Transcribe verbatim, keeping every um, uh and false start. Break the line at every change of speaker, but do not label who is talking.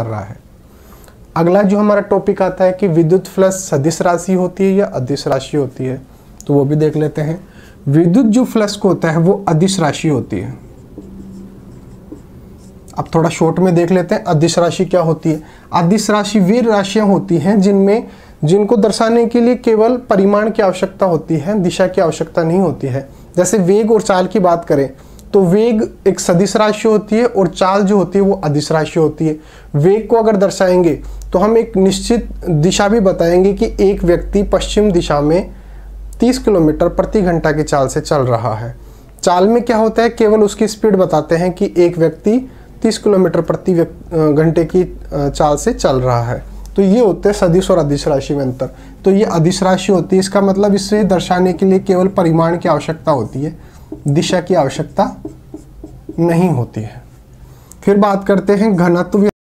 कर रहा है। अगला जो हमारा टॉपिक आता है कि विद्युत फ्लक्स सदिश राशि होती है या अदिश राशि होती है, तो वो भी देख लेते हैं। विद्युत जो फ्लक्स होता है वो अदिश राशि होती है। अब थोड़ा शॉर्ट में देख लेते हैं अदिश राशि क्या होती है। अदिश राशि वे राशियां होती हैं जिनमें जिनको दर्शाने के लिए केवल परिमाण की आवश्यकता होती है, दिशा की आवश्यकता नहीं होती है। जैसे वेग और चाल की बात करें तो वेग एक सदिश राशि होती है और चाल जो होती है वो अदिश राशि होती है। वेग को अगर दर्शाएंगे तो हम एक निश्चित दिशा भी बताएंगे कि एक व्यक्ति पश्चिम दिशा में तीस किलोमीटर प्रति घंटा की चाल से चल रहा है। चाल में क्या होता है, केवल उसकी स्पीड बताते हैं कि एक व्यक्ति तीस किलोमीटर प्रति घंटे की चाल से चल रहा है। तो ये होते हैं सदिश और अदिश राशि में अंतर। तो ये अदिश राशि होती है, इसका मतलब इसे दर्शाने के लिए केवल परिमाण की आवश्यकता होती है, दिशा की आवश्यकता नहीं होती है। फिर बात करते हैं घनत्व